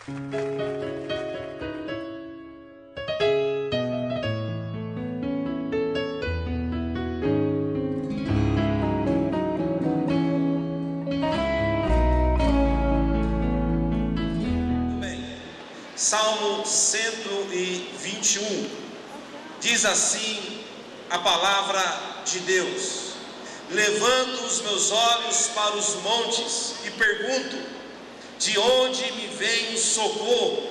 Salmo 121, diz assim a palavra de Deus: levanto os meus olhos para os montes e pergunto, de onde me vem o socorro?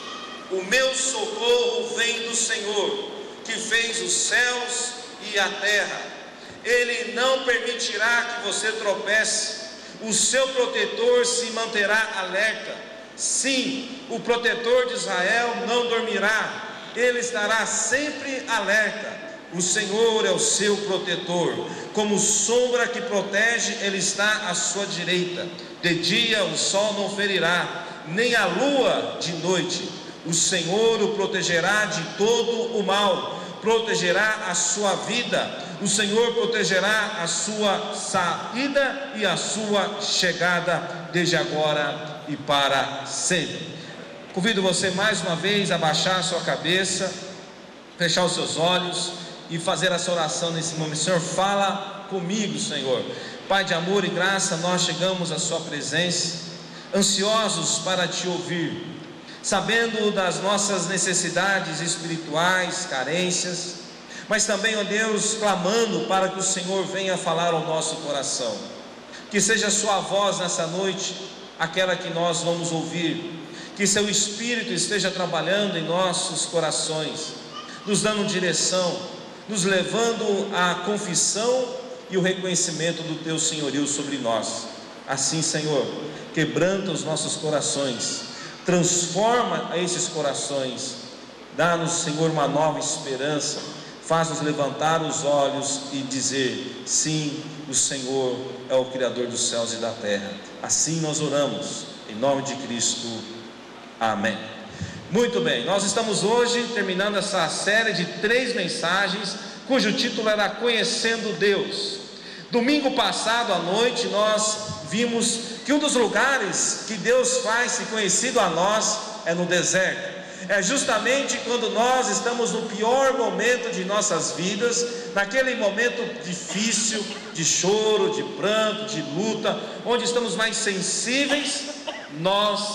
O meu socorro vem do Senhor, que fez os céus e a terra. Ele não permitirá que você tropece, o seu protetor se manterá alerta. Sim, o protetor de Israel não dormirá, ele estará sempre alerta. O Senhor é o seu protetor, como sombra que protege, ele está à sua direita. De dia o sol não ferirá, nem a lua de noite. O Senhor o protegerá de todo o mal, protegerá a sua vida. O Senhor protegerá a sua saída e a sua chegada, desde agora e para sempre. Convido você mais uma vez a baixar a sua cabeça, fechar os seus olhos e fazer essa oração nesse momento. Senhor, fala comigo, Senhor. Pai de amor e graça, nós chegamos à sua presença, ansiosos para te ouvir, sabendo das nossas necessidades espirituais, carências, mas também, ó Deus, clamando para que o Senhor venha falar ao nosso coração. Que seja a sua voz nessa noite aquela que nós vamos ouvir, que seu Espírito esteja trabalhando em nossos corações, nos dando direção, nos levando à confissão e o reconhecimento do teu senhorio sobre nós. Assim, Senhor, quebranta os nossos corações, transforma esses corações, dá-nos, Senhor, uma nova esperança, faz-nos levantar os olhos e dizer: sim, o Senhor é o Criador dos céus e da terra. Assim nós oramos, em nome de Cristo, amém. Muito bem, nós estamos hoje terminando essa série de 3 mensagens, cujo título era Conhecendo Deus. Domingo passado à noite nós vimos que um dos lugares que Deus faz-se conhecido a nós é no deserto. É justamente quando nós estamos no pior momento de nossas vidas, naquele momento difícil, de choro, de pranto, de luta, onde estamos mais sensíveis, nós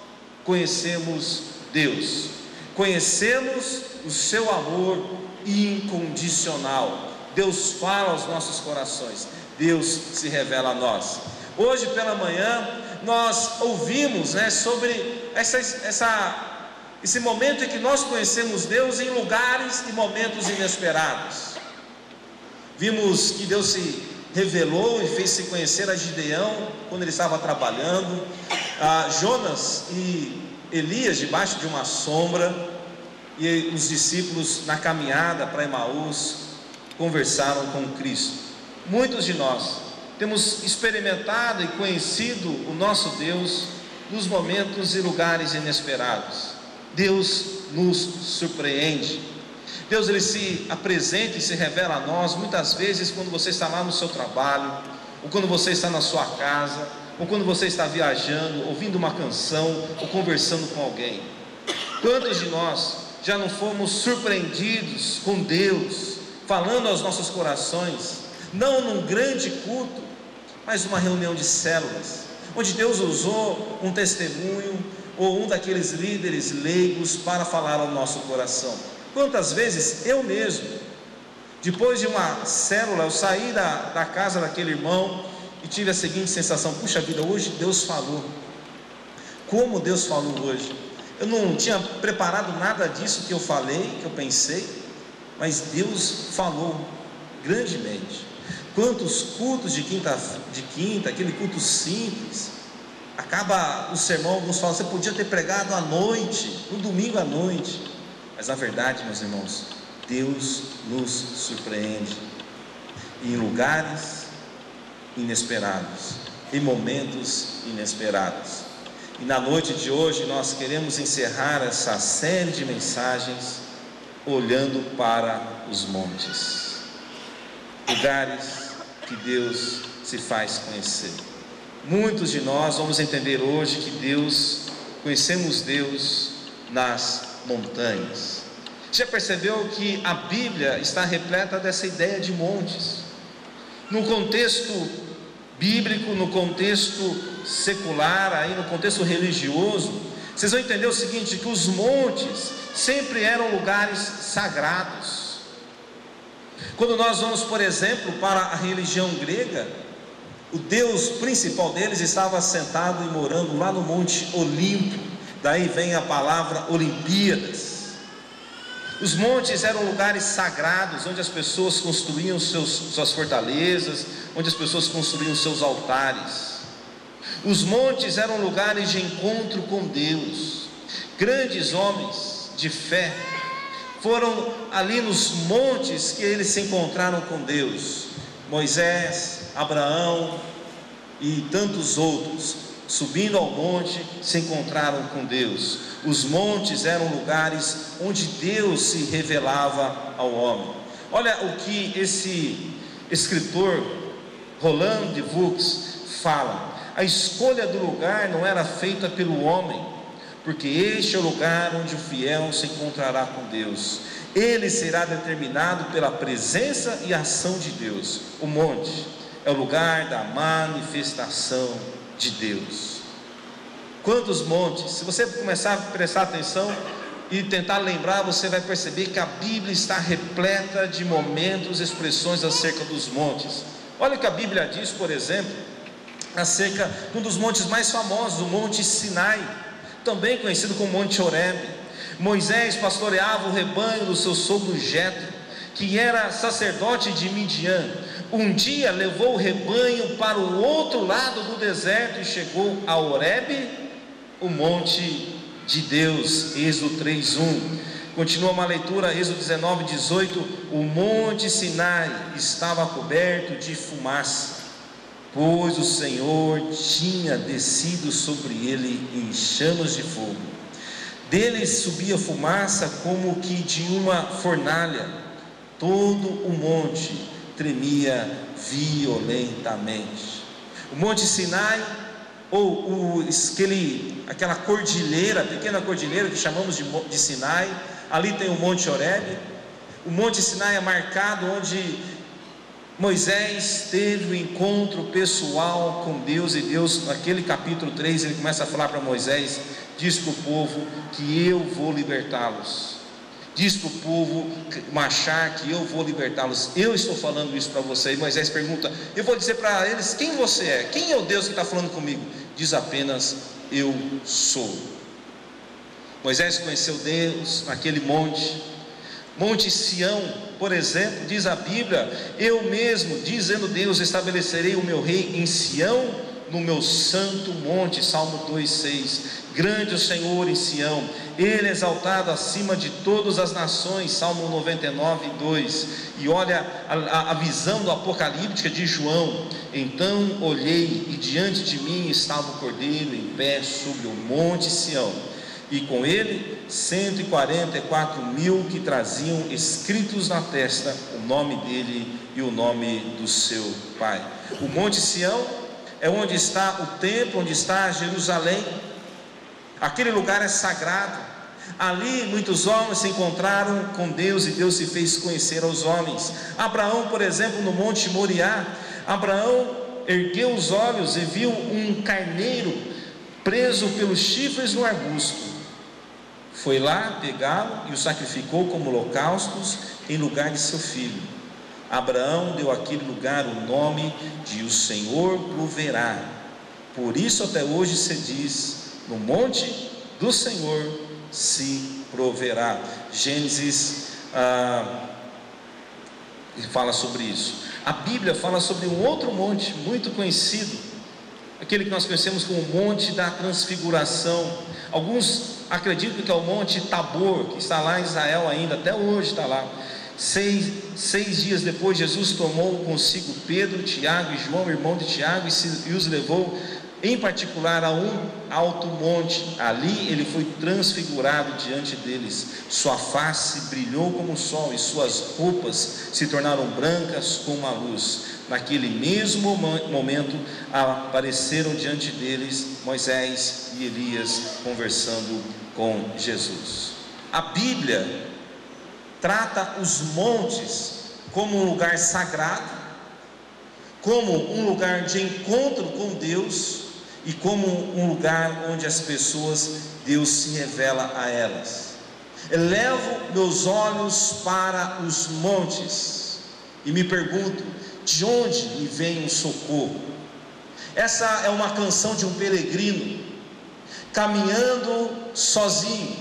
conhecemos Deus, conhecemos o seu amor incondicional. Deus fala aos nossos corações, Deus se revela a nós. Hoje pela manhã nós ouvimos, sobre esse momento em que nós conhecemos Deus em lugares e momentos inesperados. Vimos que Deus se revelou e fez-se conhecer a Gideão quando ele estava trabalhando, a Jonas e Elias debaixo de uma sombra, e os discípulos na caminhada para Emaús conversaram com Cristo. Muitos de nós temos experimentado e conhecido o nosso Deus nos momentos e lugares inesperados. Deus nos surpreende. Deus, ele se apresenta e se revela a nós muitas vezes quando você está lá no seu trabalho, ou quando você está na sua casa, ou quando você está viajando, ouvindo uma canção, ou conversando com alguém. Quantos de nós já não fomos surpreendidos com Deus, falando aos nossos corações, não num grande culto, mas numa reunião de células, onde Deus usou um testemunho, ou um daqueles líderes leigos para falar ao nosso coração. Quantas vezes eu mesmo, depois de uma célula, eu saí da casa daquele irmão e tive a seguinte sensação: puxa vida, hoje Deus falou. Como Deus falou hoje? Eu não tinha preparado nada disso que eu falei, que eu pensei, mas Deus falou grandemente. Quantos cultos de quinta, aquele culto simples, acaba o sermão, alguns falam: você podia ter pregado à noite, no domingo à noite. Mas na verdade, meus irmãos, Deus nos surpreende em lugares inesperados, em momentos inesperados. E na noite de hoje nós queremos encerrar essa série de mensagens olhando para os montes, lugares que Deus se faz conhecer. Muitos de nós vamos entender hoje que Deus conhecemos Deus nas montanhas. Já percebeu que a Bíblia está repleta dessa ideia de montes? No contexto bíblico, no contexto secular, aí no contexto religioso, vocês vão entender o seguinte, que os montes sempre eram lugares sagrados. Quando nós vamos, por exemplo, para a religião grega, o Deus principal deles estava sentado e morando lá no Monte Olimpo. Daí vem a palavra Olimpíadas. Os montes eram lugares sagrados, onde as pessoas construíam suas fortalezas, onde as pessoas construíam seus altares. Os montes eram lugares de encontro com Deus. Grandes homens de fé foram ali nos montes que eles se encontraram com Deus. Moisés, Abraão e tantos outros, subindo ao monte, se encontraram com Deus. Os montes eram lugares onde Deus se revelava ao homem. Olha o que esse escritor Roland de Vaux fala: a escolha do lugar não era feita pelo homem, porque este é o lugar onde o fiel se encontrará com Deus. Ele será determinado pela presença e ação de Deus. O monte é o lugar da manifestação de Deus. Quantos montes? Se você começar a prestar atenção e tentar lembrar, você vai perceber que a Bíblia está repleta de momentos, expressões acerca dos montes. Olha o que a Bíblia diz, por exemplo, acerca de um dos montes mais famosos, o Monte Sinai, também conhecido como Monte Horebe. Moisés pastoreava o rebanho do seu sogro Jetro, que era sacerdote de Midian. Um dia levou o rebanho para o outro lado do deserto e chegou a Horebe, o monte de Deus. Êxodo 3:1. Continua uma leitura, Êxodo 19:18. O monte Sinai estava coberto de fumaça, pois o Senhor tinha descido sobre ele em chamas de fogo. Dele subia fumaça como que de uma fornalha. Todo o monte tremia violentamente. O monte Sinai, ou aquela cordilheira, pequena cordilheira que chamamos de Sinai, ali tem o Monte Horebe. O Monte Sinai é marcado onde Moisés teve o encontro pessoal com Deus, e Deus, naquele capítulo 3, ele começa a falar para Moisés: diz para o povo que eu vou libertá-los, diz para o povo marchar que eu vou libertá-los. Eu estou falando isso para você. E Moisés pergunta: eu vou dizer para eles quem você é, quem é o Deus que está falando comigo? Diz apenas: eu sou. Moisés conheceu Deus naquele monte. Monte Sião, por exemplo, diz a Bíblia: eu mesmo, dizendo Deus, estabelecerei o meu rei em Sião, no meu santo monte. Salmo 2:6. Grande o Senhor em Sião, ele é exaltado acima de todas as nações. Salmo 99:2. E olha a visão do apocalíptica de João: então olhei e diante de mim estava o Cordeiro em pé sobre o monte Sião, e com ele 144.000 que traziam escritos na testa o nome dele e o nome do seu Pai. O monte Sião é onde está o templo, onde está Jerusalém. Aquele lugar é sagrado. Ali muitos homens se encontraram com Deus e Deus se fez conhecer aos homens. Abraão, por exemplo, no Monte Moriá, Abraão ergueu os olhos e viu um carneiro preso pelos chifres no arbusto. Foi lá pegá-lo e o sacrificou como holocaustos em lugar de seu filho. Abraão deu àquele lugar o nome de o Senhor proverá. Por isso até hoje se diz: no monte do Senhor se proverá. Gênesis fala sobre isso. A Bíblia fala sobre um outro monte muito conhecido, aquele que nós conhecemos como Monte da Transfiguração. Alguns acreditam que é o Monte Tabor, que está lá em Israel ainda, até hoje está lá. Seis dias depois, Jesus tomou consigo Pedro, Tiago e João, irmão de Tiago, e os levou em particular a um alto monte. Ali ele foi transfigurado diante deles. Sua face brilhou como o sol e suas roupas se tornaram brancas como a luz. Naquele mesmo momento apareceram diante deles Moisés e Elias conversando com Jesus. A Bíblia trata os montes como um lugar sagrado, como um lugar de encontro com Deus e como um lugar onde as pessoas, Deus se revela a elas. Elevo meus olhos para os montes e me pergunto: de onde me vem o socorro? Essa é uma canção de um peregrino caminhando sozinho.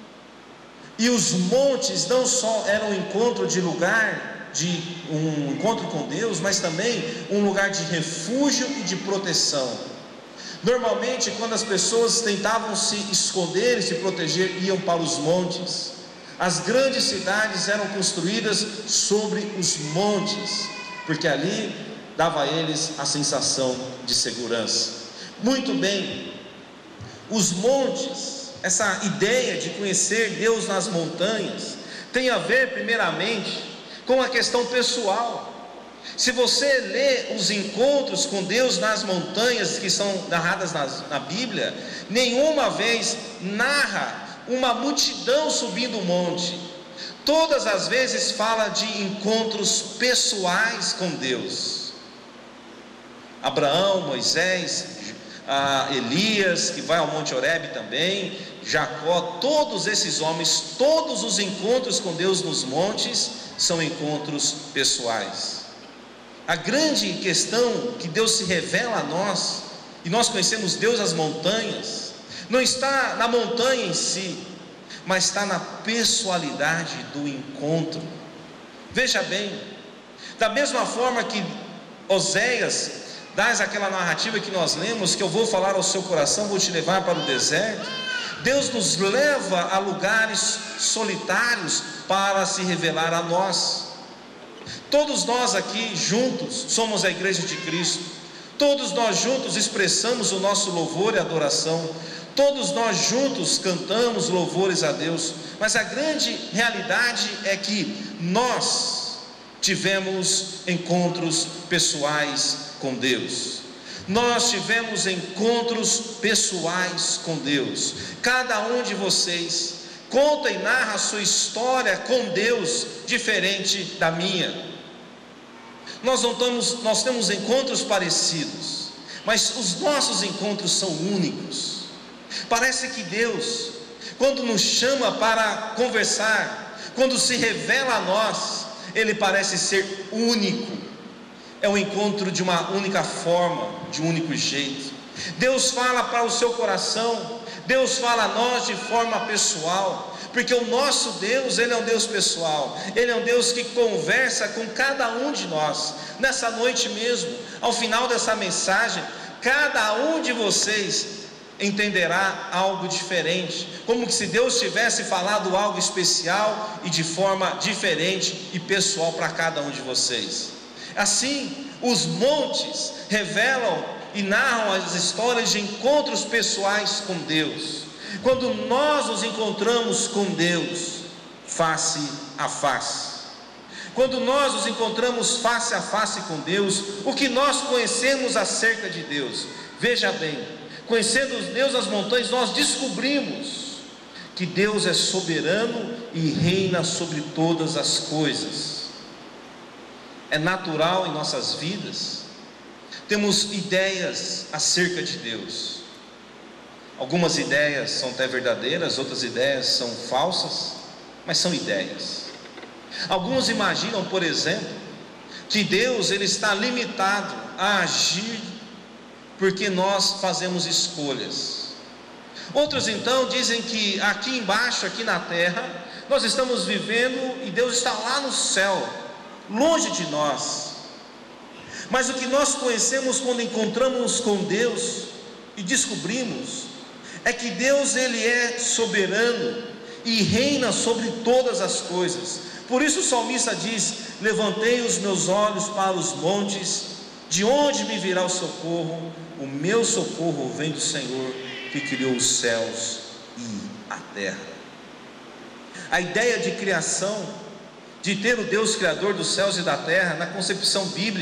E os montes não só eram um encontro de lugar, de um encontro com Deus, mas também um lugar de refúgio e de proteção. Normalmente, quando as pessoas tentavam se esconder e se proteger, iam para os montes. As grandes cidades eram construídas sobre os montes, porque ali dava a eles a sensação de segurança. Muito bem, os montes, essa ideia de conhecer Deus nas montanhas, tem a ver primeiramente com a questão pessoal. Se você lê os encontros com Deus nas montanhas que são narradas na Bíblia, nenhuma vez narra uma multidão subindo o monte. Todas as vezes fala de encontros pessoais com Deus. Abraão, Moisés, Elias, que vai ao Monte Horebe também, Jacó, todos esses homens, todos os encontros com Deus nos montes são encontros pessoais. A grande questão que Deus se revela a nós, e nós conhecemos Deus nas montanhas, não está na montanha em si, mas está na pessoalidade do encontro. Veja bem, da mesma forma que Oséias dá aquela narrativa que nós lemos, que eu vou falar ao seu coração, vou te levar para o deserto, Deus nos leva a lugares solitários para se revelar a nós. Todos nós aqui juntos somos a igreja de Cristo, todos nós juntos expressamos o nosso louvor e adoração, todos nós juntos cantamos louvores a Deus, mas a grande realidade é que nós tivemos encontros pessoais com Deus. Nós tivemos encontros pessoais com Deus. Cada um de vocês conta e narra a sua história com Deus diferente da minha. Nós temos encontros parecidos, mas os nossos encontros são únicos. Parece que Deus, quando nos chama para conversar, quando se revela a nós, Ele parece ser único. É um encontro de uma única forma, de um único jeito. Deus fala para o seu coração, Deus fala a nós de forma pessoal, porque o nosso Deus, Ele é um Deus pessoal, Ele é um Deus que conversa com cada um de nós. Nessa noite mesmo, ao final dessa mensagem, cada um de vocês entenderá algo diferente, como se Deus tivesse falado algo especial e de forma diferente e pessoal para cada um de vocês. Assim, os montes revelam e narram as histórias de encontros pessoais com Deus. Quando nós nos encontramos com Deus face a face, quando nós nos encontramos face a face com Deus, o que nós conhecemos acerca de Deus? Veja bem, conhecendo Deus nas montanhas, nós descobrimos que Deus é soberano e reina sobre todas as coisas. É natural em nossas vidas, temos ideias acerca de Deus. Algumas ideias são até verdadeiras, outras ideias são falsas, mas são ideias. Alguns imaginam, por exemplo, que Deus ele está limitado a agir porque nós fazemos escolhas. Outros então dizem que aqui embaixo, aqui na terra, nós estamos vivendo e Deus está lá no céu, longe de nós. Mas o que nós conhecemos quando encontramos com Deus e descobrimos é que Deus ele é soberano e reina sobre todas as coisas. Por isso o salmista diz: levantei os meus olhos para os montes, de onde me virá o socorro? O meu socorro vem do Senhor que criou os céus e a terra. A ideia de criação, de ter o Deus criador dos céus e da terra, na concepção bíblica,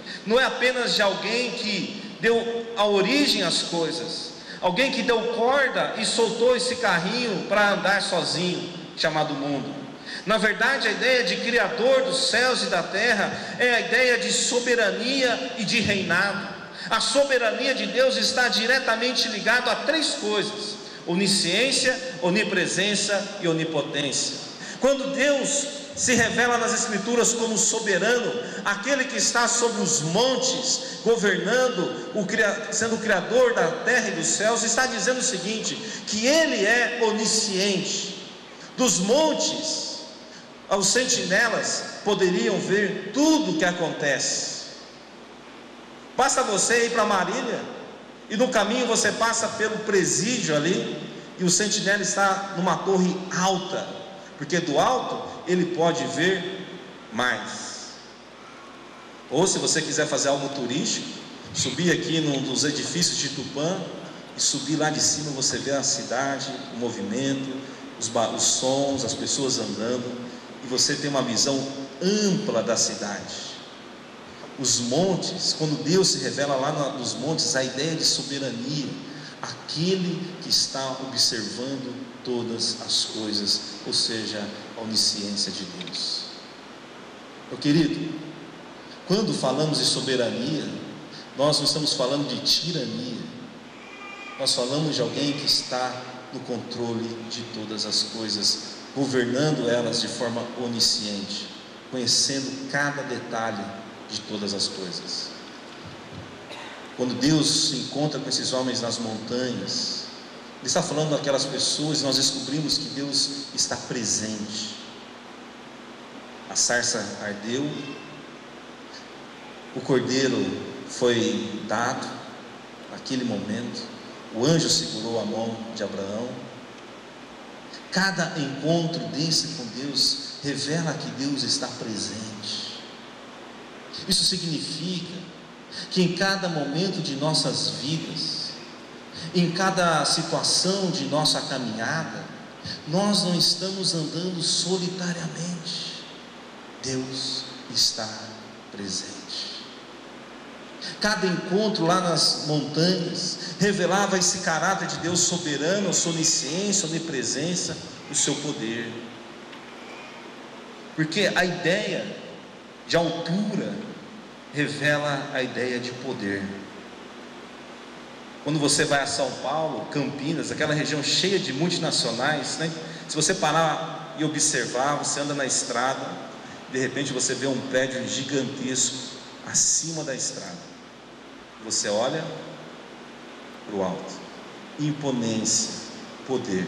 não é apenas de alguém que deu a origem às coisas, alguém que deu corda e soltou esse carrinho para andar sozinho, chamado mundo. Na verdade, a ideia de Criador dos céus e da terra é a ideia de soberania e de reinado. A soberania de Deus está diretamente ligada a três coisas: onisciência, onipresença e onipotência. Quando Deus se revela nas Escrituras como soberano, aquele que está sobre os montes, governando, sendo o Criador da terra e dos céus, está dizendo o seguinte: que Ele é onisciente. Dos montes, os sentinelas poderiam ver tudo o que acontece. Basta você ir para Marília, e no caminho você passa pelo presídio ali, e o sentinela está numa torre alta, porque do alto ele pode ver mais. Ou se você quiser fazer algo turístico, subir aqui num dos edifícios de Tupã, e subir lá de cima, você vê a cidade, o movimento, os sons, as pessoas andando, e você tem uma visão ampla da cidade. Os montes, quando Deus se revela lá nos montes, a ideia de soberania, aquele que está observando todas as coisas, ou seja, a onisciência de Deus. Meu querido, quando falamos de soberania, nós não estamos falando de tirania, nós falamos de alguém que está no controle de todas as coisas, governando elas de forma onisciente, conhecendo cada detalhe de todas as coisas. Quando Deus se encontra com esses homens nas montanhas, Ele está falando daquelas pessoas, e nós descobrimos que Deus está presente. A sarça ardeu, o cordeiro foi dado naquele momento, o anjo segurou a mão de Abraão. Cada encontro desse com Deus revela que Deus está presente. Isso significa que em cada momento de nossas vidas, em cada situação de nossa caminhada, nós não estamos andando solitariamente. Deus está presente. Cada encontro lá nas montanhas revelava esse caráter de Deus soberano, a sua onisciência, a onipresença, o seu poder. Porque a ideia de altura revela a ideia de poder. Quando você vai a São Paulo, Campinas, aquela região cheia de multinacionais, né? Se você parar e observar, você anda na estrada, de repente você vê um prédio gigantesco acima da estrada. Você olha para o alto, imponência, poder.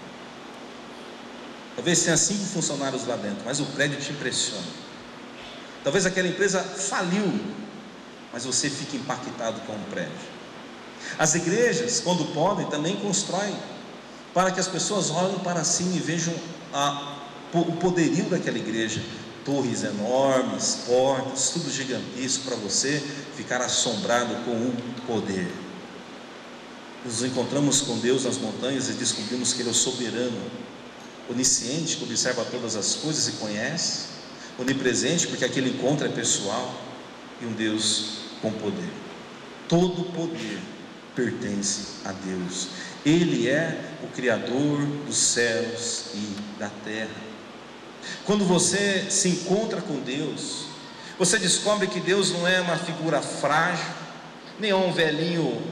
Talvez tenha 5 funcionários lá dentro, mas o prédio te impressiona. Talvez aquela empresa faliu, mas você fica impactado com o prédio. As igrejas, quando podem, também constroem, para que as pessoas olhem para cima e vejam o poderio daquela igreja. Torres enormes, portas, tudo gigantesco, para você ficar assombrado com o poder. Nos encontramos com Deus nas montanhas e descobrimos que Ele é o soberano, onisciente, que observa todas as coisas e conhece, onipresente, porque aquele encontro é pessoal, e um Deus com poder. Todo poder pertence a Deus. Ele é o Criador dos céus e da terra. Quando você se encontra com Deus, você descobre que Deus não é uma figura frágil, nem é um velhinho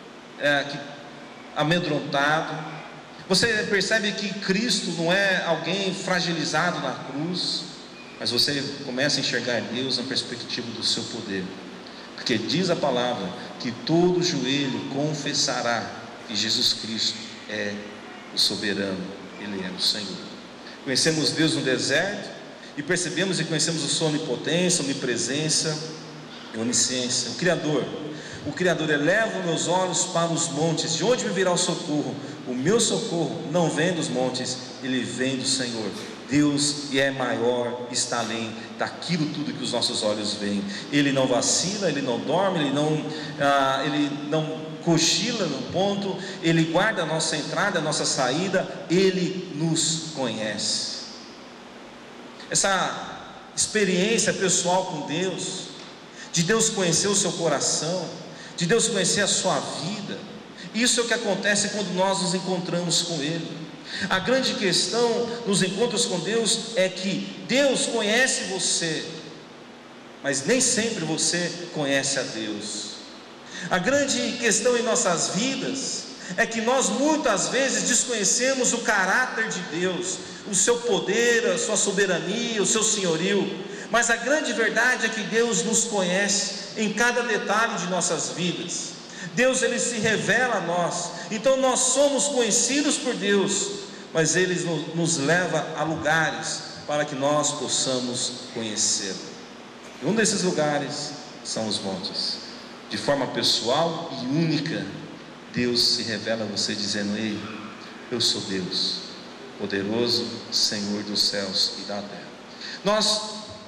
amedrontado. Você percebe que Cristo não é alguém fragilizado na cruz, mas você começa a enxergar Deus na perspectiva do seu poder, porque diz a palavra que todo joelho confessará que Jesus Cristo é o soberano, Ele é o Senhor. Conhecemos Deus no deserto e percebemos e conhecemos a sua onipotência, onipresença e onisciência. O Criador eleva os meus olhos para os montes, de onde me virá o socorro? O meu socorro não vem dos montes, ele vem do Senhor. Deus é maior, está além daquilo tudo que os nossos olhos veem. Ele não vacila, Ele não dorme, Ele não cochila no ponto, Ele guarda a nossa entrada, a nossa saída, Ele nos conhece. Essa experiência pessoal com Deus de Deus conhecer o seu coração, de Deus conhecer a sua vida. Isso é o que acontece quando nós nos encontramos com Ele. A grande questão nos encontros com Deus é que Deus conhece você, mas nem sempre você conhece a Deus. A grande questão em nossas vidas é que nós muitas vezes desconhecemos o caráter de Deus, o seu poder, a sua soberania, o seu senhorio. Mas a grande verdade é que Deus nos conhece em cada detalhe de nossas vidas. Deus, Ele se revela a nós. Então nós somos conhecidos por Deus, mas Ele nos leva a lugares para que nós possamos conhecê-lo. E um desses lugares são os montes. De forma pessoal e única, Deus se revela a você dizendo: ei, eu sou Deus, poderoso, Senhor dos céus e da terra. Nós,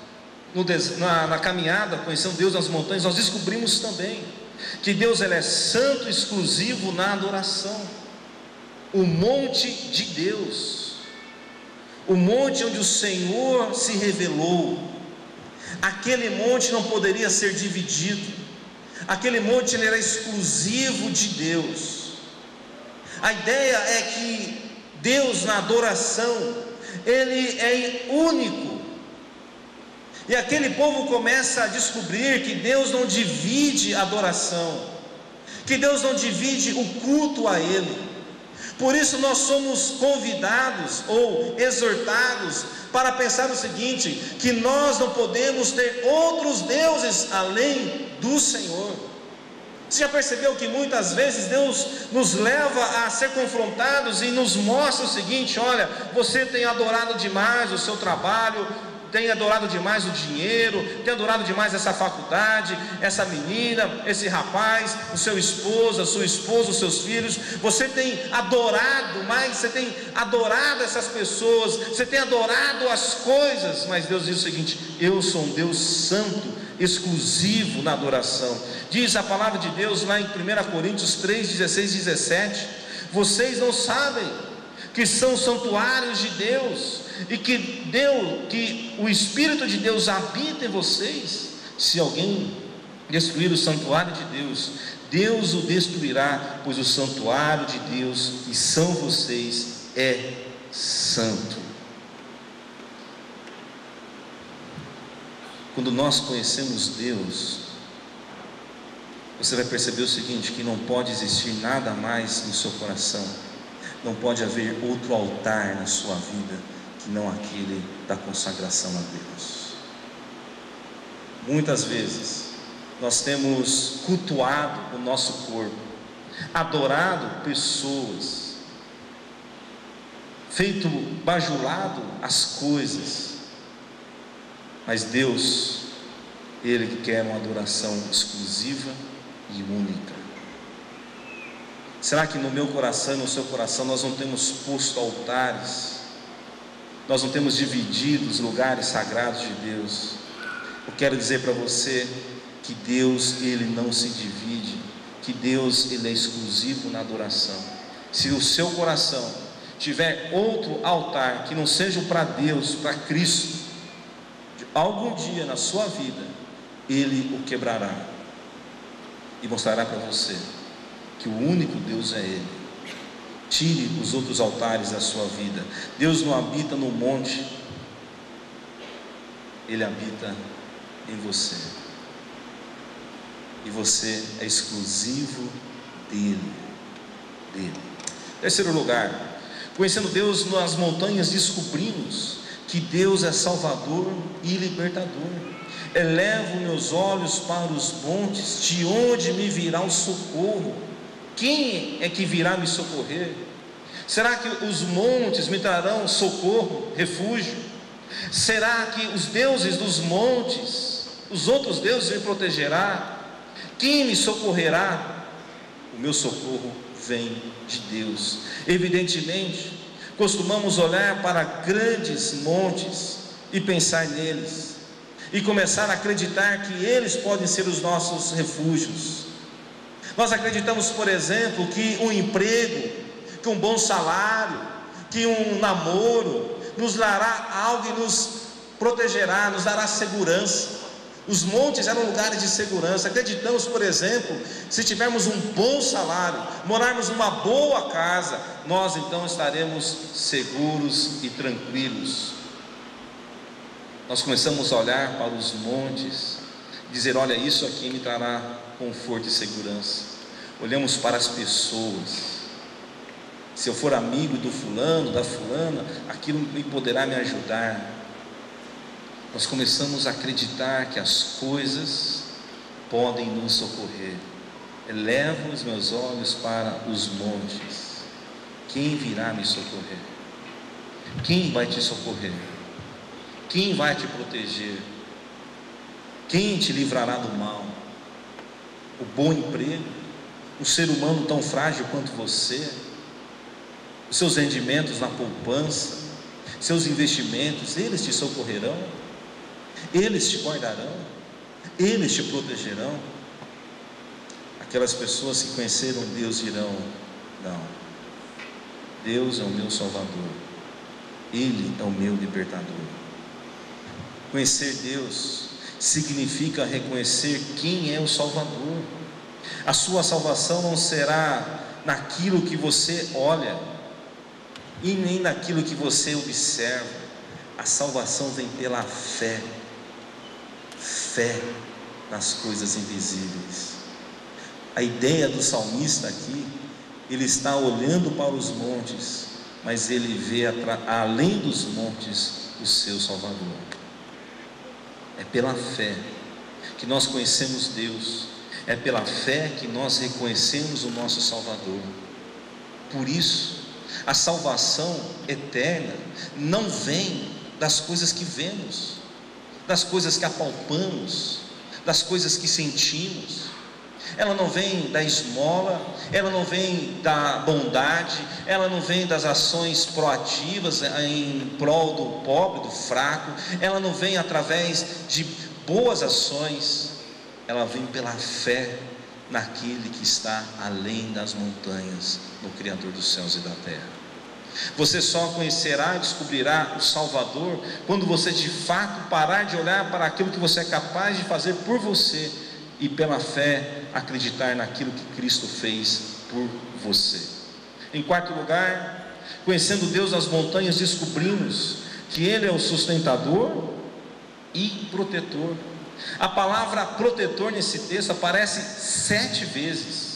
na caminhada, conhecendo Deus nas montanhas, nós descobrimos também que Deus, Ele é santo, exclusivo na adoração. O monte de Deus, o monte onde o Senhor se revelou, aquele monte não poderia ser dividido. Aquele monte, ele era exclusivo de Deus. A ideia é que Deus, na adoração, Ele é único. E aquele povo começa a descobrir que Deus não divide a adoração, que Deus não divide o culto a Ele. Por isso nós somos convidados ou exortados para pensar o seguinte: que nós não podemos ter outros deuses além do Senhor. Você já percebeu que muitas vezes Deus nos leva a ser confrontados e nos mostra o seguinte: olha, você tem adorado demais o seu trabalho, tem adorado demais o dinheiro, tem adorado demais essa faculdade, essa menina, esse rapaz, o seu esposo, a sua esposa, os seus filhos. Você tem adorado mais, você tem adorado essas pessoas, você tem adorado as coisas. Mas Deus diz o seguinte: eu sou um Deus santo, exclusivo na adoração. Diz a palavra de Deus lá em 1 Coríntios 3, 16 e 17: vocês não sabem que são santuários de Deus, e que o Espírito de Deus habita em vocês? Se alguém destruir o santuário de Deus, Deus o destruirá, pois o santuário de Deus, que são vocês, é santo. Quando nós conhecemos Deus, você vai perceber o seguinte: que não pode existir nada mais no seu coração, não pode haver outro altar na sua vida que não aquele da consagração a Deus. Muitas vezes nós temos cultuado o nosso corpo, adorado pessoas, feito bajulado as coisas, mas Deus, Ele quer uma adoração exclusiva e única. Será que no meu coração e no seu coração nós não temos posto altares? Nós não temos dividido os lugares sagrados de Deus? Eu quero dizer para você que Deus, Ele não se divide, que Deus, Ele é exclusivo na adoração. Se o seu coração tiver outro altar que não seja para Deus, para Cristo, algum dia na sua vida Ele o quebrará e mostrará para você que o único Deus é Ele. Tire os outros altares da sua vida. Deus não habita no monte, Ele habita em você, e você é exclusivo dele. Terceiro lugar, conhecendo Deus nas montanhas, descobrimos que Deus é Salvador e Libertador. Elevo meus olhos para os montes, de onde me virá o socorro? Quem é que virá me socorrer? Será que os montes me trarão socorro, refúgio? Será que os deuses dos montes, os outros deuses me protegerá? Quem me socorrerá? O meu socorro vem de Deus. Evidentemente, costumamos olhar para grandes montes e pensar neles, e começar a acreditar que eles podem ser os nossos refúgios. Nós acreditamos, por exemplo, que um emprego, que um bom salário, que um namoro nos dará algo e nos protegerá, nos dará segurança. Os montes eram lugares de segurança. Acreditamos, por exemplo, se tivermos um bom salário, morarmos numa boa casa, nós então estaremos seguros e tranquilos. Nós começamos a olhar para os montes, dizer: olha, isso aqui me trará conforto e segurança. Olhamos para as pessoas. Se eu for amigo do fulano, da fulana, aquilo me poderá me ajudar. Nós começamos a acreditar que as coisas podem nos socorrer. Elevo os meus olhos para os montes. Quem virá me socorrer? Quem vai te socorrer? Quem vai te proteger? Quem te livrará do mal? O bom emprego? O ser humano tão frágil quanto você? Os seus rendimentos na poupança? Seus investimentos? Eles te socorrerão? Eles te guardarão? Eles te protegerão? Aquelas pessoas que conheceram Deus dirão: não, Deus é o meu Salvador, Ele é o meu libertador. Conhecer Deus significa reconhecer quem é o Salvador. A sua salvação não será naquilo que você olha e nem naquilo que você observa. A salvação vem pela fé. Fé nas coisas invisíveis. A ideia do salmista aqui, ele está olhando para os montes, mas ele vê além dos montes o seu Salvador. É pela fé que nós conhecemos Deus, é pela fé que nós reconhecemos o nosso Salvador. Por isso, a salvação eterna não vem das coisas que vemos, das coisas que apalpamos, das coisas que sentimos. Ela não vem da esmola, ela não vem da bondade, ela não vem das ações proativas em prol do pobre, do fraco, ela não vem através de boas ações, ela vem pela fé naquele que está além das montanhas, no Criador dos céus e da terra. Você só conhecerá e descobrirá o Salvador quando você de fato parar de olhar para aquilo que você é capaz de fazer por você e pela fé acreditar naquilo que Cristo fez por você. Em quarto lugar, conhecendo Deus nas montanhas, descobrimos que Ele é o sustentador e protetor. A palavra protetor nesse texto aparece 7 vezes.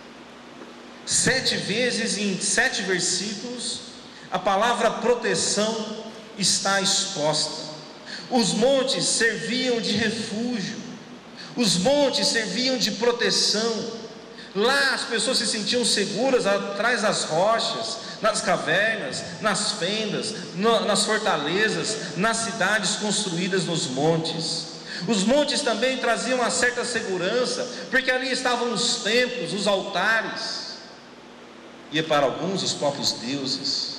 7 vezes em 7 versículos, a palavra proteção está exposta. Os montes serviam de refúgio, os montes serviam de proteção. Lá as pessoas se sentiam seguras atrás das rochas, nas cavernas, nas fendas, nas fortalezas, nas cidades construídas nos montes. Os montes também traziam uma certa segurança, porque ali estavam os templos, os altares, e para alguns os próprios deuses.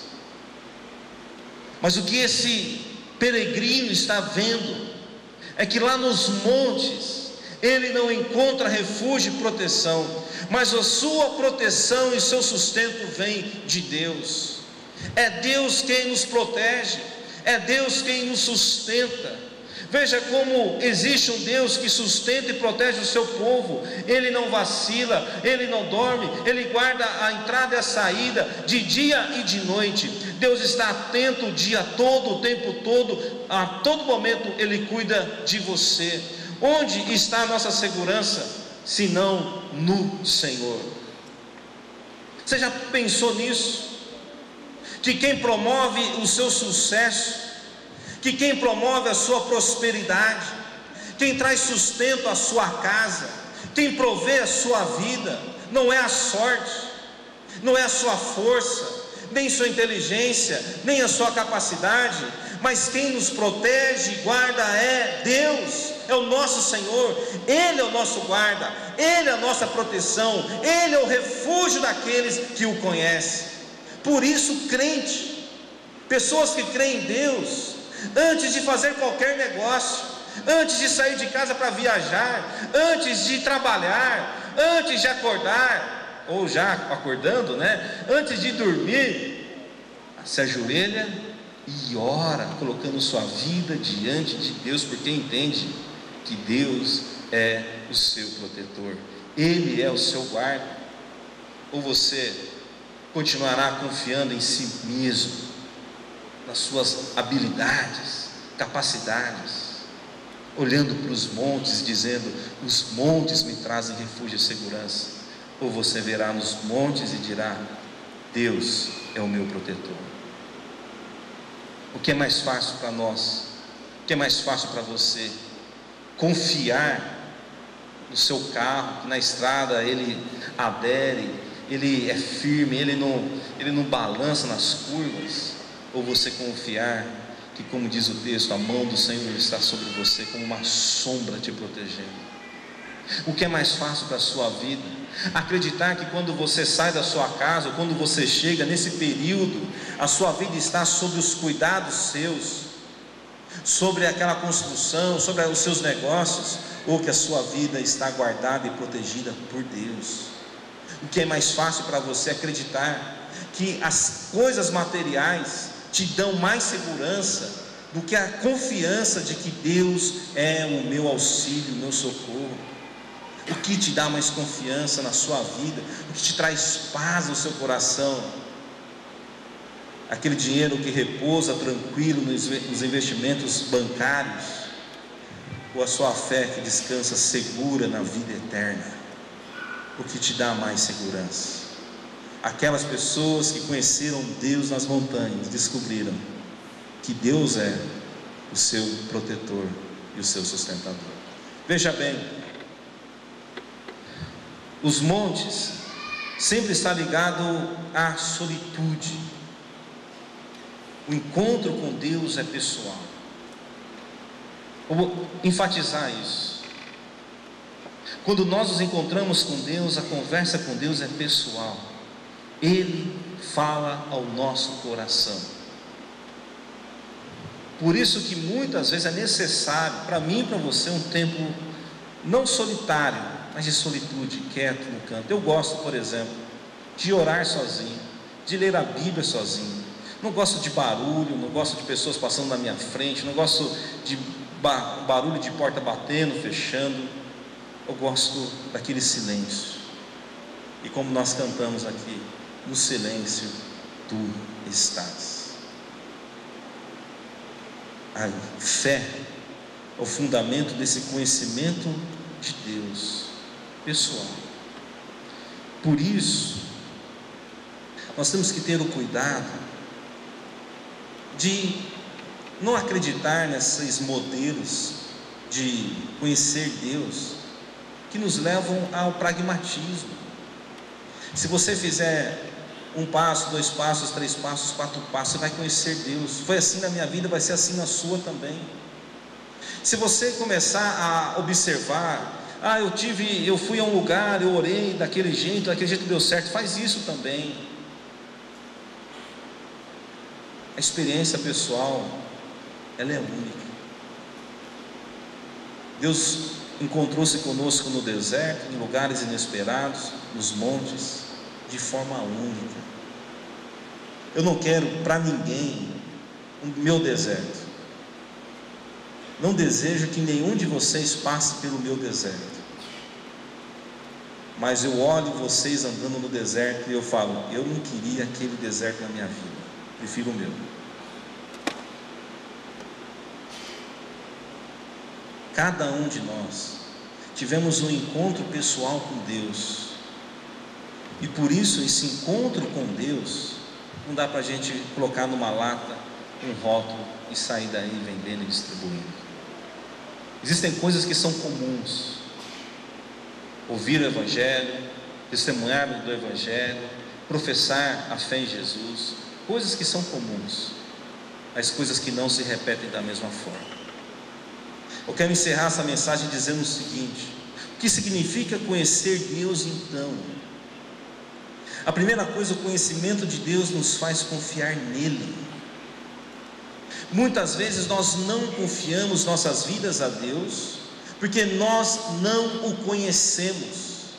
Mas o que esse peregrino está vendo é que lá nos montes ele não encontra refúgio e proteção, mas a sua proteção e seu sustento vem de Deus. É Deus quem nos protege, é Deus quem nos sustenta. Veja como existe um Deus que sustenta e protege o seu povo. Ele não vacila, Ele não dorme, Ele guarda a entrada e a saída, de dia e de noite. Deus está atento o dia todo, o tempo todo, a todo momento Ele cuida de você. Onde está a nossa segurança, senão no Senhor? Você já pensou nisso? Que quem promove o seu sucesso, que quem promove a sua prosperidade, quem traz sustento à sua casa, quem provê a sua vida, não é a sorte, não é a sua força, nem sua inteligência, nem a sua capacidade, mas quem nos protege e guarda é Deus, é o nosso Senhor. Ele é o nosso guarda, Ele é a nossa proteção, Ele é o refúgio daqueles que o conhecem. Por isso, crente, pessoas que creem em Deus, antes de fazer qualquer negócio, antes de sair de casa para viajar, antes de trabalhar, antes de acordar, ou já acordando, antes de dormir, se ajoelha e ora, colocando sua vida diante de Deus, porque entende que Deus é o seu protetor, Ele é o seu guarda? Ou você continuará confiando em si mesmo, nas suas habilidades, capacidades, olhando para os montes, dizendo: os montes me trazem refúgio e segurança? Ou você verá nos montes e dirá: Deus é o meu protetor? O que é mais fácil para nós? O que é mais fácil para você? Confiar no seu carro, que na estrada ele adere, ele é firme, ele não balança nas curvas? Ou você confiar que, como diz o texto, a mão do Senhor está sobre você como uma sombra te protegendo? O que é mais fácil para a sua vida? Acreditar que quando você sai da sua casa, ou quando você chega nesse período, a sua vida está sob os cuidados seus, sobre aquela construção, sobre os seus negócios, ou que a sua vida está guardada e protegida por Deus? O que é mais fácil para você? Acreditar que as coisas materiais te dão mais segurança do que a confiança de que Deus é o meu auxílio, o meu socorro? O que te dá mais confiança na sua vida? O que te traz paz no seu coração? Aquele dinheiro que repousa tranquilo nos investimentos bancários? Ou a sua fé que descansa segura na vida eterna? O que te dá mais segurança? Aquelas pessoas que conheceram Deus nas montanhas descobriram que Deus é o seu protetor e o seu sustentador. Veja bem, os montes sempre está ligado à solitude. O encontro com Deus é pessoal. Eu vou enfatizar isso. Quando nós nos encontramos com Deus, a conversa com Deus é pessoal. Ele fala ao nosso coração. Por isso que muitas vezes é necessário, para mim e para você, um tempo não solitário, mas de solitude, quieto no canto. Eu gosto, por exemplo, de orar sozinho, de ler a Bíblia sozinho. Não gosto de barulho, não gosto de pessoas passando na minha frente, não gosto de barulho de porta batendo, fechando. Eu gosto daquele silêncio. E como nós cantamos aqui, no silêncio tu estás. A fé é o fundamento desse conhecimento de Deus pessoal. Por isso, nós temos que ter o cuidado de não acreditar nesses modelos de conhecer Deus que nos levam ao pragmatismo. Se você fizer 1 passo, 2 passos, 3 passos, 4 passos, você vai conhecer Deus. Foi assim na minha vida, vai ser assim na sua também. Se você começar a observar: eu fui a um lugar, eu orei daquele jeito deu certo, faz isso também. A experiência pessoal, ela é única. Deus encontrou-se conosco no deserto, em lugares inesperados, nos montes, de forma única. Eu não quero para ninguém o meu deserto. Não desejo que nenhum de vocês passe pelo meu deserto. Mas eu olho vocês andando no deserto e eu falo: eu não queria aquele deserto na minha vida, prefiro o meu. Cada um de nós tivemos um encontro pessoal com Deus, e por isso esse encontro com Deus não dá para a gente colocar numa lata um rótulo e sair daí vendendo e distribuindo. Existem coisas que são comuns: ouvir o Evangelho, testemunhar do Evangelho, professar a fé em Jesus, coisas que são comuns, mas coisas que não se repetem da mesma forma. Eu quero encerrar essa mensagem dizendo o seguinte: o que significa conhecer Deus então? A primeira coisa, o conhecimento de Deus nos faz confiar nele. Muitas vezes nós não confiamos nossas vidas a Deus, porque nós não o conhecemos.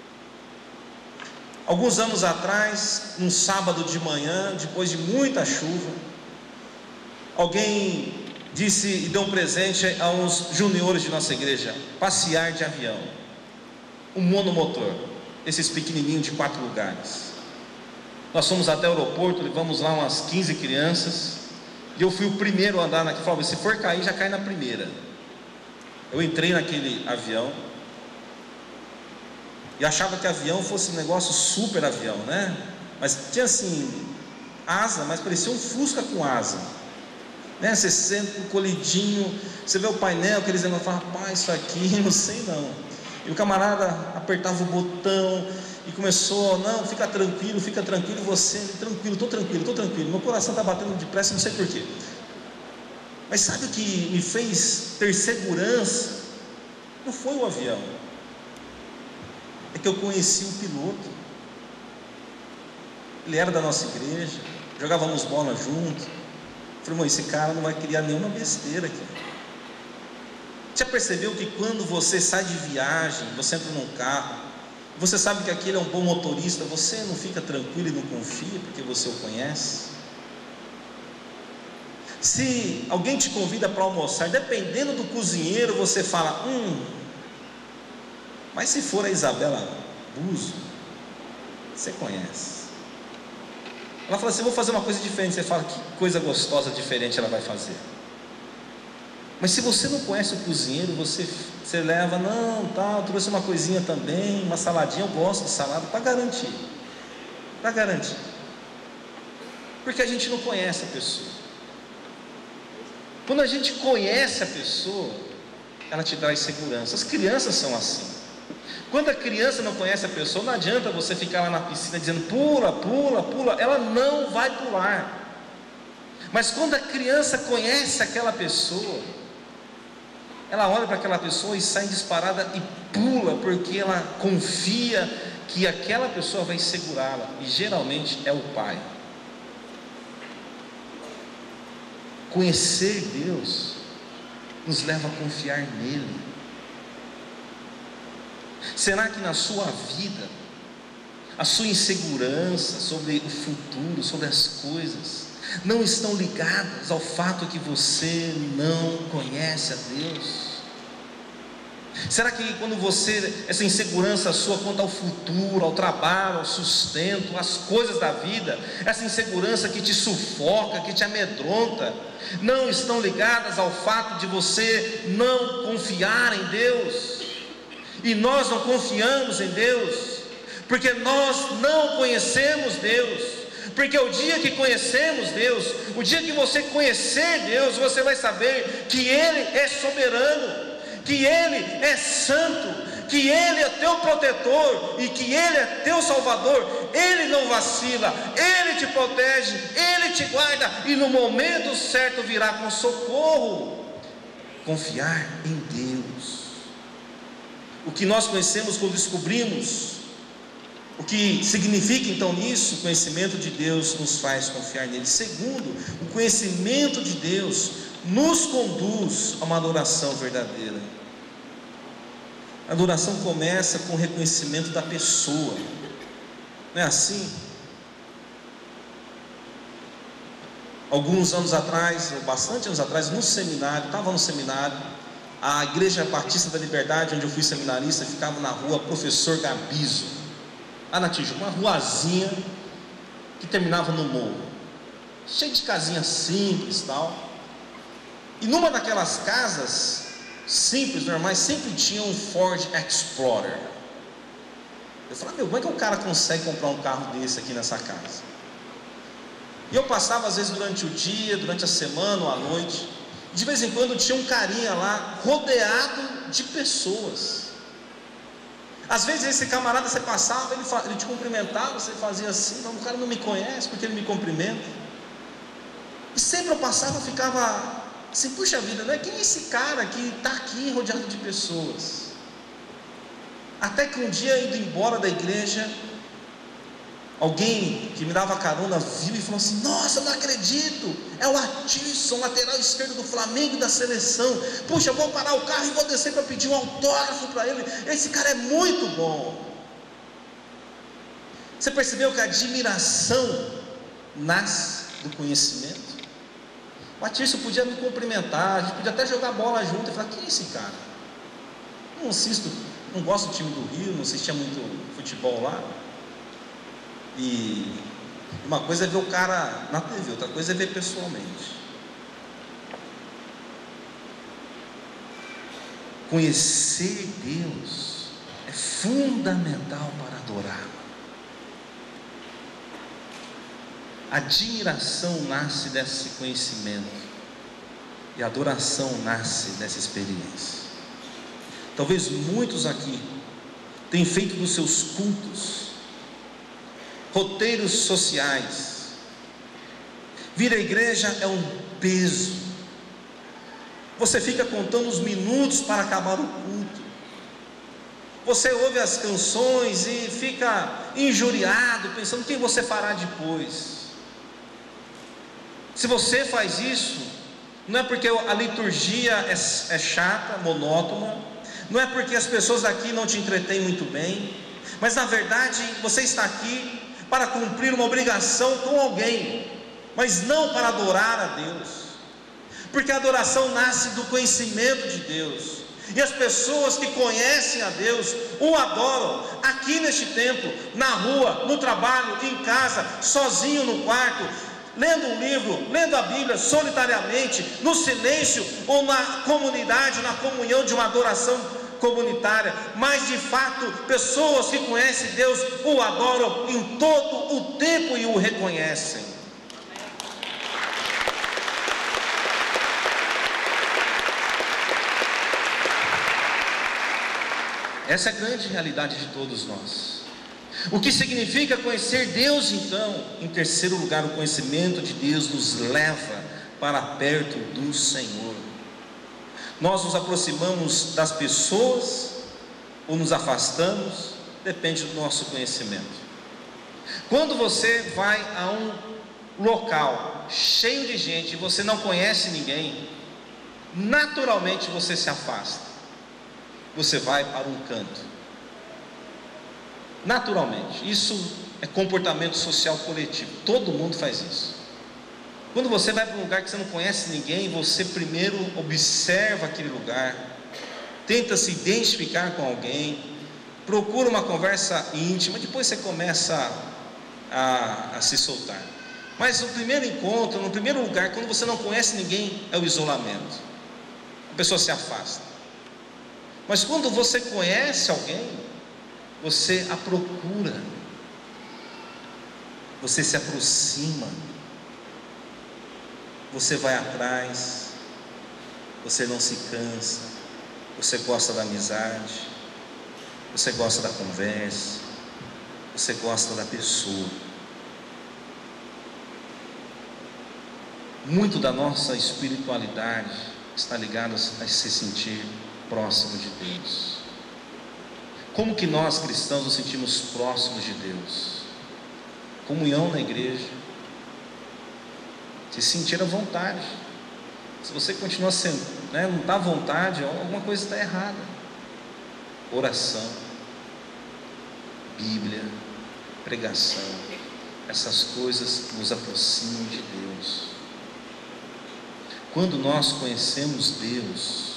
Alguns anos atrás, num sábado de manhã, depois de muita chuva, alguém disse e deu um presente a uns juniores de nossa igreja: passear de avião, um monomotor, esses pequenininhos de 4 lugares. Nós fomos até o aeroporto, levamos lá umas 15 crianças, e eu fui o primeiro a andar naquele. Falei: se for cair, já cai na primeira. Eu entrei naquele avião e achava que avião fosse um negócio super avião, né? Mas tinha assim, asa, mas parecia um Fusca com asa, né? Você senta colidinho, você vê o painel, aqueles negócios, fala: rapaz, isso aqui não sei não. E o camarada apertava o botão e começou: não, fica tranquilo, você, tranquilo, estou tranquilo, meu coração está batendo depressa, não sei porquê. Mas sabe o que me fez ter segurança? Não foi o avião, é que eu conheci o piloto. Ele era da nossa igreja, jogávamos bola junto. Falei: irmão, esse cara não vai criar nenhuma besteira aqui. Já percebeu que quando você sai de viagem, você entra num carro, você sabe que aquele é um bom motorista, você não fica tranquilo e não confia porque você o conhece? Se alguém te convida para almoçar, dependendo do cozinheiro, você fala: mas se for a Isabela Buzo, você conhece. Ela fala assim: vou fazer uma coisa diferente. Você fala: que coisa gostosa, diferente ela vai fazer. Mas se você não conhece o cozinheiro, você leva: não, tal, trouxe uma coisinha também, uma saladinha, eu gosto de salada, para garantir. Porque a gente não conhece a pessoa. Quando a gente conhece a pessoa, ela te traz segurança. As crianças são assim. Quando a criança não conhece a pessoa, não adianta você ficar lá na piscina dizendo: pula, ela não vai pular. Mas quando a criança conhece aquela pessoa, ela olha para aquela pessoa e sai disparada e pula, porque ela confia que aquela pessoa vai segurá-la, e geralmente é o pai. Conhecer Deus nos leva a confiar nele. Será que na sua vida, a sua insegurança sobre o futuro, sobre as coisas, não estão ligadas ao fato que você não conhece a Deus? Será que quando você, essa insegurança sua quanto ao futuro, ao trabalho, ao sustento, às coisas da vida, essa insegurança que te sufoca, que te amedronta, não estão ligadas ao fato de você não confiar em Deus? E nós não confiamos em Deus porque nós não conhecemos Deus. Porque o dia que conhecemos Deus, o dia que você conhecer Deus, você vai saber que Ele é soberano, que Ele é santo, que Ele é teu protetor e que Ele é teu salvador. Ele não vacila, Ele te protege, Ele te guarda, e no momento certo virá com socorro. Confiar em Deus. O que nós conhecemos quando descobrimos o que significa então nisso, o conhecimento de Deus nos faz confiar nele. Segundo, o conhecimento de Deus nos conduz a uma adoração verdadeira. A adoração começa com o reconhecimento da pessoa, não é assim? Alguns anos atrás, ou bastante anos atrás, no seminário, estava no seminário, a Igreja Batista da Liberdade, onde eu fui seminarista, ficava na rua Professor Gabizo, lá na Tijuca, uma ruazinha que terminava no morro, cheio de casinhas simples e tal. E numa daquelas casas simples, normais, sempre tinha um Ford Explorer. Eu falei: meu, como é que o cara consegue comprar um carro desse aqui nessa casa? E eu passava às vezes durante o dia, durante a semana ou à noite, de vez em quando tinha um carinha lá, rodeado de pessoas. Às vezes esse camarada, você passava, ele te cumprimentava, você fazia assim: não, o cara não me conhece, porque ele me cumprimenta. E sempre eu passava, eu ficava assim: puxa vida, né? Quem é esse cara que está aqui rodeado de pessoas? Até que um dia, indo embora da igreja, alguém que me dava carona viu e falou assim: nossa, não acredito, é o Atisson, lateral esquerdo do Flamengo e da seleção. Puxa, eu vou parar o carro e vou descer para pedir um autógrafo para ele, esse cara é muito bom. Você percebeu que a admiração nasce do conhecimento? O Atício podia me cumprimentar, a gente podia até jogar bola junto. E falar: quem é esse cara? Não assisto, não gosto do time do Rio, não assistia muito futebol lá. E uma coisa é ver o cara na TV, outra coisa é ver pessoalmente. Conhecer Deus é fundamental para adorar. A admiração nasce desse conhecimento e a adoração nasce dessa experiência. Talvez muitos aqui tenham feito dos seus cultos roteiros sociais. Vir à igreja é um peso. Você fica contando os minutos para acabar o culto. Você ouve as canções e fica injuriado, pensando quem você fará depois. Se você faz isso, não é porque a liturgia é chata, monótona, não é porque as pessoas daqui não te entretêm muito bem, mas na verdade você está aqui para cumprir uma obrigação com alguém, mas não para adorar a Deus. Porque a adoração nasce do conhecimento de Deus, e as pessoas que conhecem a Deus o adoram aqui neste templo, na rua, no trabalho, em casa, sozinho no quarto, lendo um livro, lendo a Bíblia, solitariamente, no silêncio ou na comunidade, na comunhão de uma adoração comunitária. Mas de fato, pessoas que conhecem Deus o adoram em todo o tempo e o reconhecem. Essa é a grande realidade de todos nós. O que significa conhecer Deus, então? Em terceiro lugar, o conhecimento de Deus nos leva para perto do Senhor. Nós nos aproximamos das pessoas ou nos afastamos, depende do nosso conhecimento. Quando você vai a um local cheio de gente e você não conhece ninguém, naturalmente você se afasta. Você vai para um canto. Naturalmente, isso é comportamento social coletivo. Todo mundo faz isso. Quando você vai para um lugar que você não conhece ninguém, você primeiro observa aquele lugar, tenta se identificar com alguém, procura uma conversa íntima, depois você começa a se soltar. Mas no primeiro encontro, no primeiro lugar, quando você não conhece ninguém, é o isolamento. A pessoa se afasta. Mas quando você conhece alguém, você a procura, você se aproxima, você vai atrás, você não se cansa, você gosta da amizade, você gosta da conversa, você gosta da pessoa. Muito da nossa espiritualidade está ligada a se sentir próximo de Deus. Como que nós cristãos nos sentimos próximos de Deus? Comunhão na igreja, se sentir à vontade. Se você continua sendo, não está à vontade, alguma coisa está errada. Oração, Bíblia, pregação, essas coisas nos aproximam de Deus. Quando nós conhecemos Deus,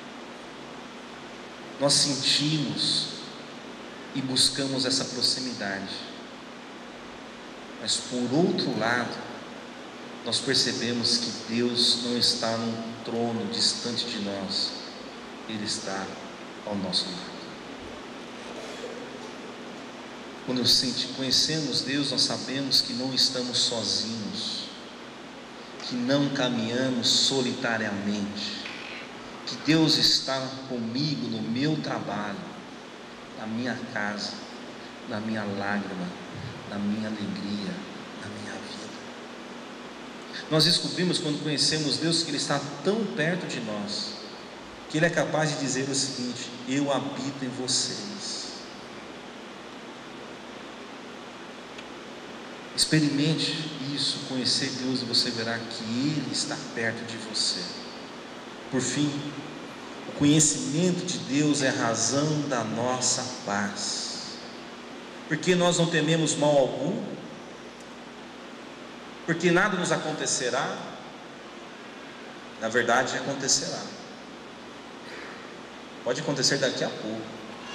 nós sentimos e buscamos essa proximidade. Mas por outro lado, nós percebemos que Deus não está num trono distante de nós, Ele está ao nosso lado. Quando conhecemos Deus, nós sabemos que não estamos sozinhos, que não caminhamos solitariamente, que Deus está comigo no meu trabalho, na minha casa, na minha lágrima, na minha alegria, na minha vida. Nós descobrimos quando conhecemos Deus que Ele está tão perto de nós, que Ele é capaz de dizer o seguinte: eu habito em vocês. Experimente isso, conhecer Deus, e você verá que Ele está perto de você. Por fim, o conhecimento de Deus é a razão da nossa paz, porque nós não tememos mal algum, porque nada nos acontecerá, Na verdade, acontecerá. Pode acontecer daqui a pouco.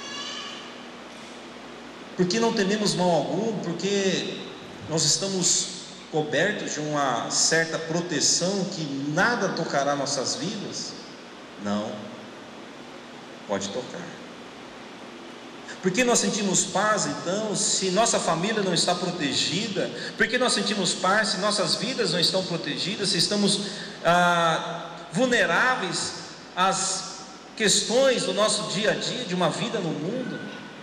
Porque não tememos mal algum, porque nós estamos cobertos de uma certa proteção que nada tocará nossas vidas? Não, pode tocar. Por que nós sentimos paz então, se nossa família não está protegida? Por que nós sentimos paz se nossas vidas não estão protegidas, se estamos vulneráveis às questões do nosso dia a dia, de uma vida no mundo?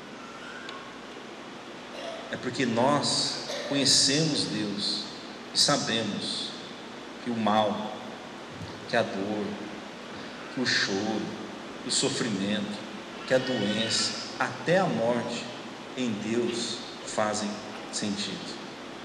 É porque nós conhecemos Deus e sabemos que o mal, que a dor, que o choro, que o sofrimento, que a doença, até a morte, em Deus fazem sentido,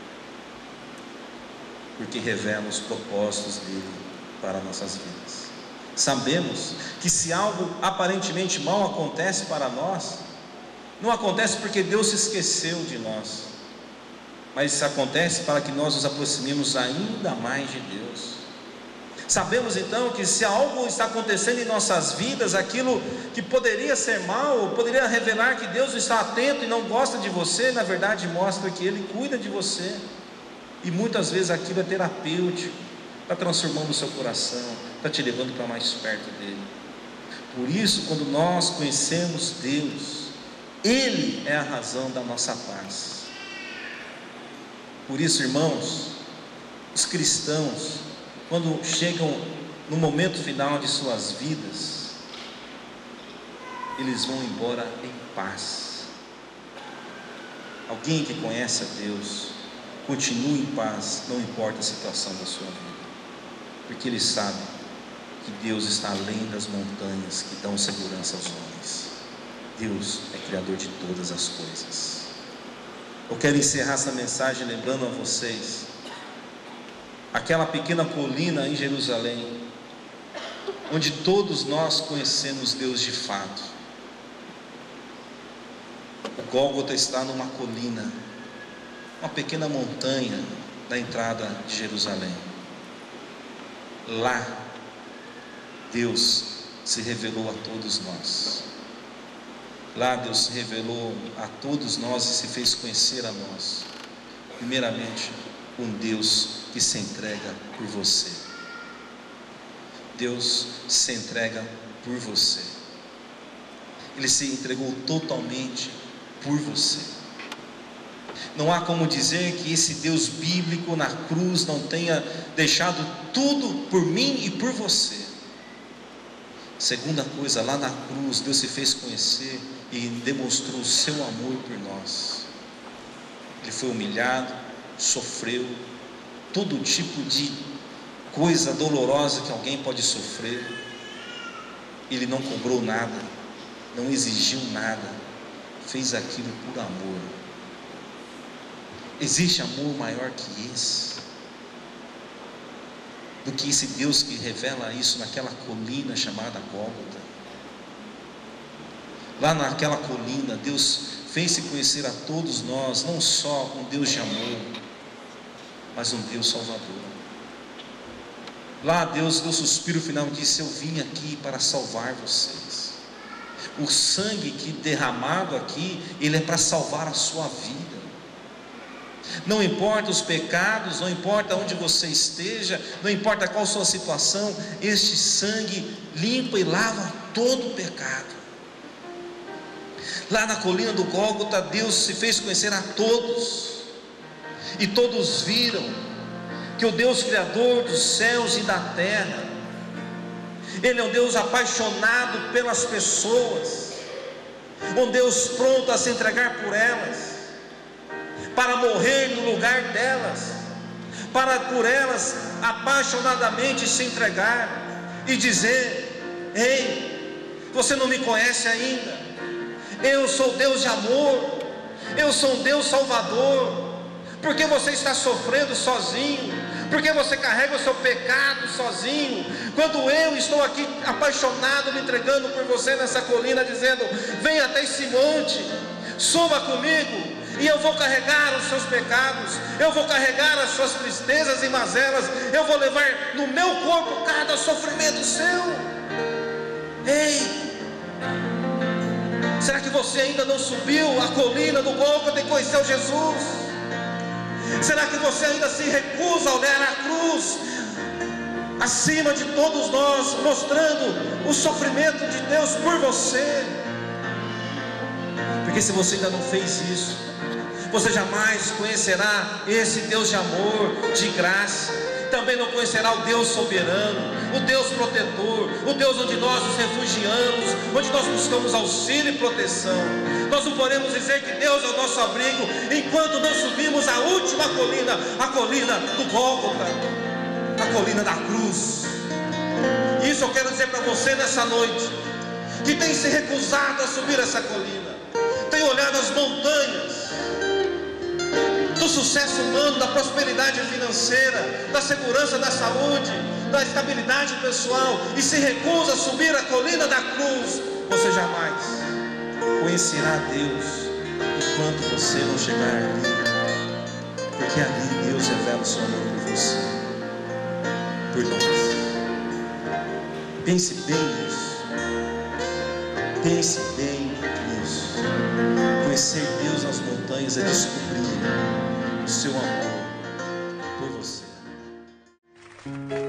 porque revelam os propósitos dele para nossas vidas. Sabemos que se algo aparentemente mal acontece para nós, não acontece porque Deus se esqueceu de nós, mas isso acontece para que nós nos aproximemos ainda mais de Deus. Sabemos então que se algo está acontecendo em nossas vidas, aquilo que poderia ser mal, poderia revelar que Deus está atento e não gosta de você, na verdade mostra que Ele cuida de você, e muitas vezes aquilo é terapêutico, está transformando o seu coração, está te levando para mais perto dEle. Por isso, quando nós conhecemos Deus, Ele é a razão da nossa paz. Por isso, irmãos, os cristãos, quando chegam no momento final de suas vidas, eles vão embora em paz. Alguém que conhece a Deus, continua em paz, não importa a situação da sua vida, porque ele sabe que Deus está além das montanhas que dão segurança aos homens. Deus é Criador de todas as coisas. Eu quero encerrar essa mensagem lembrando a vocês aquela pequena colina em Jerusalém, onde todos nós conhecemos Deus de fato. O Gólgota está numa colina, uma pequena montanha da entrada de Jerusalém. Lá, Deus se revelou a todos nós. Lá Deus se revelou a todos nós e se fez conhecer a nós. Primeiramente, um Deus que se entrega por você. Deus se entrega por você. Ele se entregou totalmente por você. Não há como dizer que esse Deus bíblico na cruz não tenha deixado tudo por mim e por você. Segunda coisa, lá na cruz Deus se fez conhecer e demonstrou o seu amor por nós. Ele foi humilhado, sofreu todo tipo de coisa dolorosa que alguém pode sofrer. Ele não cobrou nada, não exigiu nada, fez aquilo por amor. Existe amor maior que esse? Do que esse Deus que revela isso naquela colina chamada Gólgota? Lá naquela colina, Deus fez-se conhecer a todos nós, não só um Deus de amor, mas um Deus salvador. Lá Deus deu o suspiro final e disse: eu vim aqui para salvar vocês. O sangue que derramado aqui, ele é para salvar a sua vida. Não importa os pecados, não importa onde você esteja, não importa qual sua situação, este sangue limpa e lava todo o pecado. Lá na colina do Gólgota, Deus se fez conhecer a todos, e todos viram que o Deus Criador dos céus e da terra, Ele é um Deus apaixonado pelas pessoas, um Deus pronto a se entregar por elas, para morrer no lugar delas, para por elas apaixonadamente se entregar e dizer: ei, você não me conhece ainda, eu sou Deus de amor, eu sou um Deus salvador. Porque você está sofrendo sozinho, porque você carrega o seu pecado sozinho, quando eu estou aqui apaixonado, me entregando por você nessa colina, dizendo: venha até esse monte, suba comigo, e eu vou carregar os seus pecados, eu vou carregar as suas tristezas e mazelas, eu vou levar no meu corpo cada sofrimento seu. Ei, será que você ainda não subiu a colina do Gólgota e conheceu Jesus? Será que você ainda se recusa a olhar a cruz acima de todos nós, mostrando o sofrimento de Deus por você? Porque se você ainda não fez isso, você jamais conhecerá esse Deus de amor, de graça. Também não conhecerá o Deus soberano, o Deus protetor, o Deus onde nós nos refugiamos, onde nós buscamos auxílio e proteção. Nós não podemos dizer que Deus é o nosso abrigo enquanto não subimos a última colina, a colina do Gólgota, a colina da cruz. Isso eu quero dizer para você nessa noite, que tem se recusado a subir essa colina, tem olhado as montanhas do sucesso humano, da prosperidade financeira, da segurança da saúde, da estabilidade pessoal, e se recusa a subir a colina da cruz, você jamais conhecerá Deus enquanto você não chegar ali, porque ali Deus revela o seu amor por você, por nós. Pense bem nisso, pense bem nisso. Conhecer Deus nas montanhas é descobrir o seu amor por você.